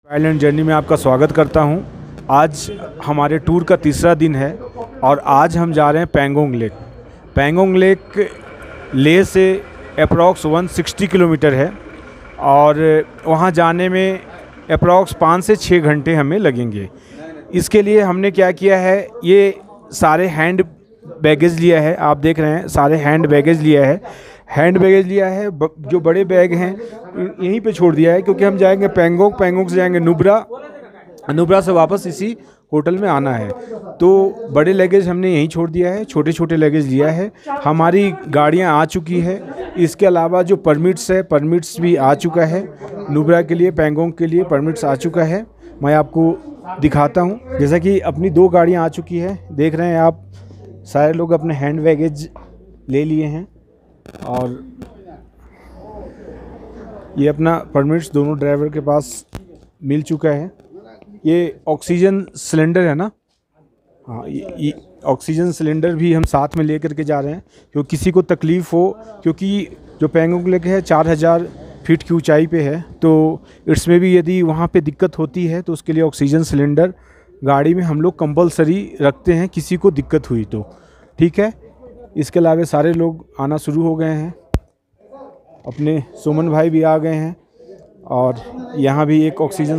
Island journey में आपका स्वागत करता हूं। आज हमारे टूर का तीसरा दिन है और आज हम जा रहे हैं पैंगोंग लेक। पैंगोंग लेक लेह से अप्रॉक्स 160 किलोमीटर है और वहां जाने में अप्रॉक्स 5 से 6 घंटे हमें लगेंगे। इसके लिए हमने क्या किया है, ये सारे हैंड बैगेज लिया है। आप देख रहे हैं सारे हैंड बैगेज लिया है। जो बड़े बैग हैं यहीं पे छोड़ दिया है क्योंकि हम जाएंगे पैंगोंग से जाएंगे नुब्रा से वापस इसी होटल में आना है। तो बड़े लगेज हमने यहीं छोड़ दिया है, छोटे छोटे लगेज लिया है। हमारी गाड़ियां आ चुकी है। इसके अलावा जो परमिट्स भी आ चुका है। नुब्रा के लिए, पैंगोंग के लिए परमिट्स आ चुका है। मैं आपको दिखाता हूं। जैसा कि अपनी 2 गाड़ियां आ चुकी है, देख रहे हैं आप। सारे लोग अपने हैंड बैगेज ले लिए हैं और ये अपना परमिट्स दोनों ड्राइवर के पास मिल चुका है। ये ऑक्सीजन सिलेंडर है ना, हाँ, ये ऑक्सीजन सिलेंडर भी हम साथ में लेकर के जा रहे हैं क्योंकि किसी को तकलीफ़ हो, क्योंकि जो पैंगोंग लेक है 4000 फीट की ऊंचाई पे है। तो इसमें भी यदि वहाँ पे दिक्कत होती है तो उसके लिए ऑक्सीजन सिलेंडर गाड़ी में हम लोग कंपलसरी रखते हैं, किसी को दिक्कत हुई तो। ठीक है। इसके अलावा सारे लोग आना शुरू हो गए हैं। अपने सुमन भाई भी आ गए हैं और यहाँ भी एक ऑक्सीजन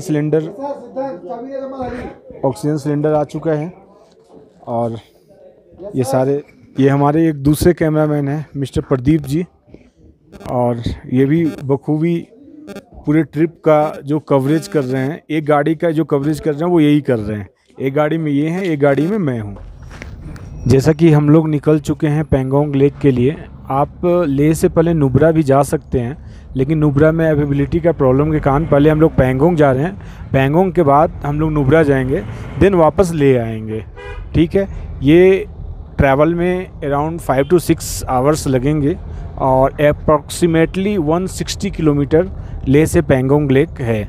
सिलेंडर आ चुका है। और ये हमारे एक दूसरे कैमरामैन हैं मिस्टर प्रदीप जी, और ये भी बखूबी पूरे ट्रिप का जो कवरेज कर रहे हैं। एक गाड़ी का जो कवरेज कर रहे हैं वो यही कर रहे हैं। एक गाड़ी में ये हैं, एक गाड़ी में मैं हूँ। जैसा कि हम लोग निकल चुके हैं पैंगोंग लेक के लिए। आप लेह से पहले नुब्रा भी जा सकते हैं, लेकिन नुब्रा में अवेलेबिलिटी का प्रॉब्लम के कारण पहले हम लोग पैंगोंग जा रहे हैं। पैंगोंग के बाद हम लोग नुब्रा जाएंगे, देन वापस ले आएंगे। ठीक है। ये ट्रैवल में अराउंड 5 to 6 आवर्स लगेंगे और अप्रॉक्सीमेटली 160 किलोमीटर लेह से पैंगोंग लेक है।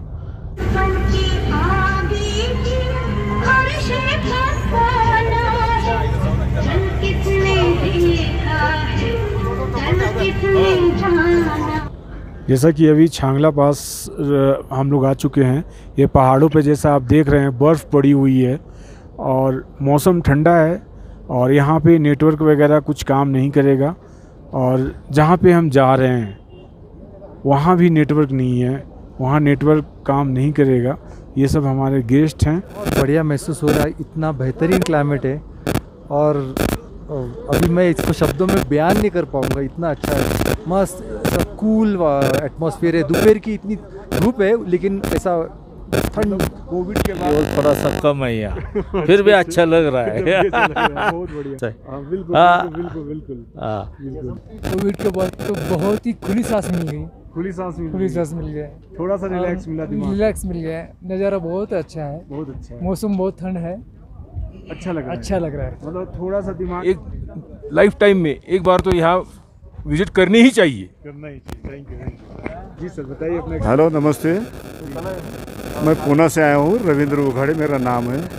जैसा कि अभी छांगला पास हम लोग आ चुके हैं। ये पहाड़ों पे जैसा आप देख रहे हैं बर्फ़ पड़ी हुई है और मौसम ठंडा है और यहाँ पे नेटवर्क वगैरह कुछ काम नहीं करेगा। और जहाँ पे हम जा रहे हैं वहाँ भी नेटवर्क नहीं है, वहाँ नेटवर्क काम नहीं करेगा। ये सब हमारे गेस्ट हैं। बढ़िया महसूस हो रहा है, इतना बेहतरीन क्लाइमेट है और अभी मैं इसको शब्दों में बयान नहीं कर पाऊँगा, इतना अच्छा है। मस्त कूल एटमॉस्फेयर है। दोपहर की इतनी धूप है लेकिन ऐसा ठंड कोविड के बाद थोड़ा सा कम है यहाँ, फिर भी अच्छा लग रहा है। बहुत बढ़िया। बिल्कुल। कोविड के बाद तो बहुत ही खुली सांस मिल गई। खुली सांस मिल गया। थोड़ा सा रिलैक्स मिल गया। नज़ारा बहुत अच्छा है। मौसम बहुत ठंड है। अच्छा लग रहा है। मतलब थोड़ा सा दिमाग, एक लाइफ टाइम में एक बार तो यहाँ विजिट करनी ही चाहिए। थैंक यू जी सर। बताइए अपने। हेलो, नमस्ते। मैं पूना से आया हूँ, रविंद्र उघाड़े मेरा नाम है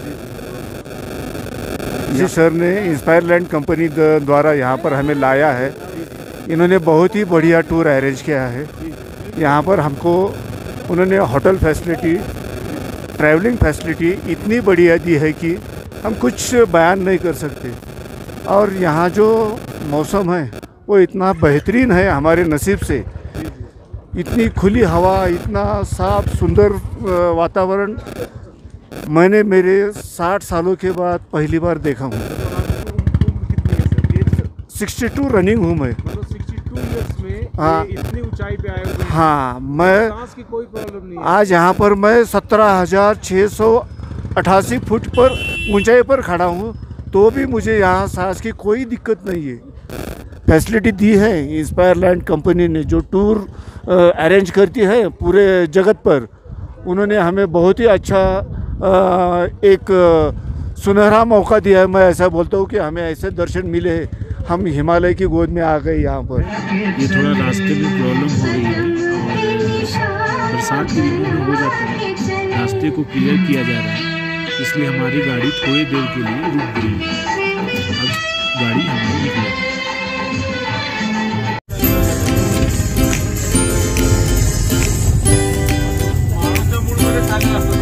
जी। सर ने इंस्पायर लैंड कंपनी द्वारा यहाँ पर हमें लाया है। इन्होंने बहुत ही बढ़िया टूर अरेंज किया है। यहाँ पर हमको उन्होंने होटल फैसिलिटी, ट्रैवलिंग फैसिलिटी इतनी बढ़िया दी है कि हम कुछ बयान नहीं कर सकते। और यहाँ जो मौसम है वो इतना बेहतरीन है हमारे नसीब से। इतनी खुली हवा, इतना साफ सुंदर वातावरण मैंने मेरे 60 सालों के बाद पहली बार देखा हूँ। 62 रनिंग हूँ मैं। 62 इयर्स में हाँ, इतनी ऊंचाई पे आए हुए। हाँ, मैं सांस की कोई प्रॉब्लम नहीं है। आज यहाँ पर मैं 17,688 फुट पर ऊंचाई पर खड़ा हूँ, तो भी मुझे यहाँ सांस की कोई दिक्कत नहीं है। फैसिलिटी दी है इंस्पायर लैंड कंपनी ने, जो टूर अरेंज करती है पूरे जगत पर। उन्होंने हमें बहुत ही अच्छा एक सुनहरा मौका दिया है। मैं ऐसा बोलता हूँ कि हमें ऐसे दर्शन मिले हैं। हम हिमालय की गोद में आ गए यहाँ पर। ये थोड़ा रास्ते में प्रॉब्लम हो रही है, बरसात के दिनों में हो जाता है। रास्ते को क्लियर किया जा रहा है, इसलिए हमारी गाड़ी थोड़ी देर के लिए रुक गई है। अब गाड़ी हमारी निकलेगी। चांगला असतो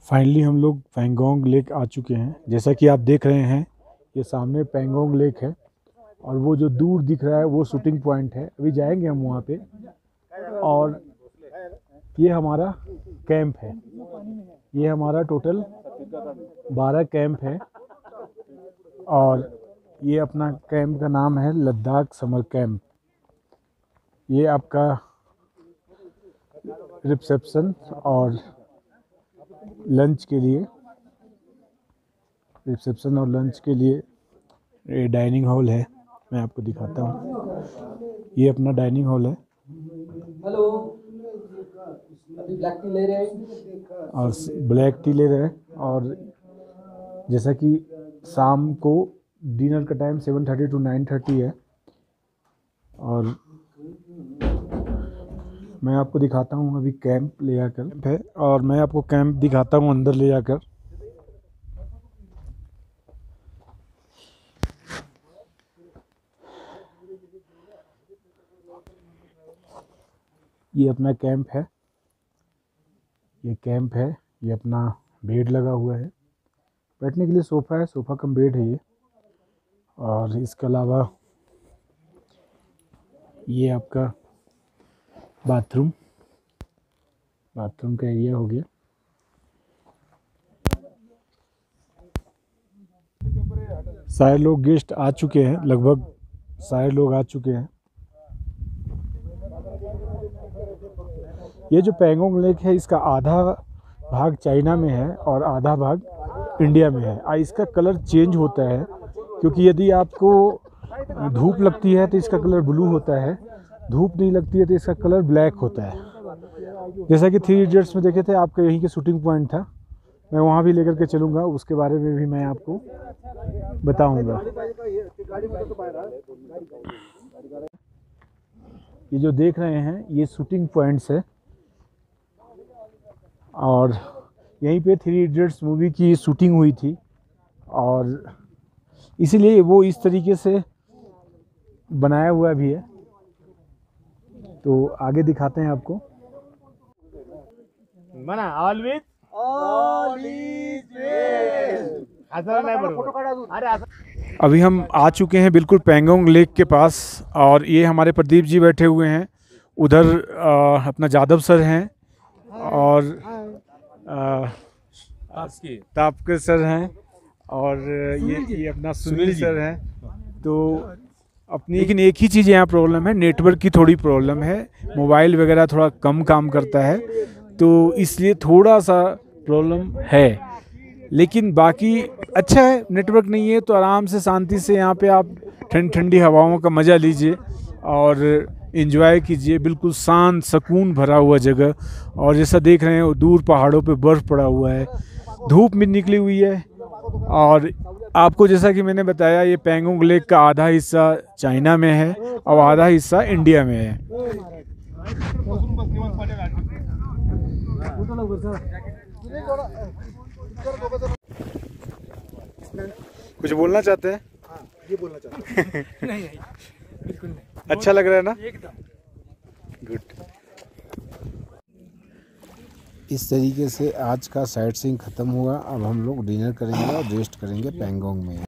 फाइनली हम लोग पैंगोंग लेक आ चुके हैं। जैसा कि आप देख रहे हैं, ये सामने पैंगोंग लेक है और वो जो दूर दिख रहा है वो शूटिंग पॉइंट है। अभी जाएंगे हम वहाँ पे। और ये हमारा कैंप है। ये हमारा टोटल 12 कैंप है और ये अपना कैंप का नाम है लद्दाख समर कैंप। ये आपका रिसेप्शन और लंच के लिए, ये डाइनिंग हॉल है। मैं आपको दिखाता हूँ, ये अपना डाइनिंग हॉल है। हेलो, अभी ब्लैक टी ले रहे हैं और ब्लैक टी ले रहे हैं। और जैसा कि शाम को डिनर का टाइम 7:30 to 9:30 है। और मैं आपको दिखाता हूँ अभी कैंप ले जाकर है। और मैं आपको कैंप दिखाता हूँ अंदर ले जाकर। ये अपना कैंप है, ये अपना बेड लगा हुआ है। बैठने के लिए सोफ़ा है, सोफ़ा कम बेड है ये। और इसके अलावा ये आपका बाथरूम का एरिया हो गया। सारे लोग गेस्ट आ चुके हैं, लगभग सारे लोग आ चुके हैं। ये जो पैंगोंग लेक है, इसका आधा भाग चाइना में है और आधा भाग इंडिया में है। इसका कलर चेंज होता है क्योंकि यदि आपको धूप लगती है तो इसका कलर ब्लू होता है, धूप नहीं लगती है तो इसका कलर ब्लैक होता है। जैसा कि 3 इडियट्स में देखे थे, आपका यहीं के शूटिंग पॉइंट था। मैं वहाँ भी लेकर के चलूँगा, उसके बारे में भी मैं आपको बताऊँगा। ये जो देख रहे हैं ये शूटिंग पॉइंट्स है और यहीं पे 3 इडियट्स मूवी की शूटिंग हुई थी और इसीलिए वो इस तरीके से बनाया हुआ भी है। तो आगे दिखाते हैं आपको। मना ऑलवेज अभी हम आ चुके हैं बिल्कुल पैंगोंग लेक के पास और ये हमारे प्रदीप जी बैठे हुए हैं। उधर अपना जादव सर हैं और तापके सर हैं और ये अपना सुनील सर हैं। तो अपनी लेकिन एक ही चीज़ यहाँ प्रॉब्लम है, नेटवर्क की थोड़ी प्रॉब्लम है। मोबाइल वगैरह थोड़ा कम काम करता है तो इसलिए थोड़ा सा प्रॉब्लम है, लेकिन बाकी अच्छा है। नेटवर्क नहीं है तो आराम से शांति से यहाँ पे आप ठंडी हवाओं का मज़ा लीजिए और एंजॉय कीजिए। बिल्कुल शांत सुकून भरा हुआ जगह। और जैसा देख रहे हैं दूर पहाड़ों पे बर्फ़ पड़ा हुआ है, धूप भी निकली हुई है। और आपको जैसा कि मैंने बताया, ये पैंगोंग लेक का आधा हिस्सा चाइना में है और आधा हिस्सा इंडिया में है। कुछ बोलना चाहते हैं? ये बोलना चाहता हूँ। नहीं बिल्कुल नहीं। अच्छा लग रहा है ना? एकदम गुड। इस तरीके से आज का साइट सीइंग ख़त्म हुआ। अब हम लोग डिनर करेंगे और रेस्ट करेंगे पैंगोंग में।